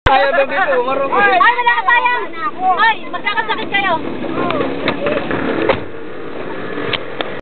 Ayaw daw dito, marunong. Ay, wala ka sayang! Ay, magkakasakit kayo.